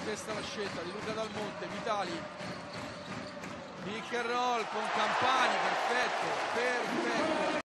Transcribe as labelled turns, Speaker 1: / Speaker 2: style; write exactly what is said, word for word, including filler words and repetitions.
Speaker 1: questa è la scelta di Luca Dal Monte, Vitali, pick and roll con Campani, perfetto, per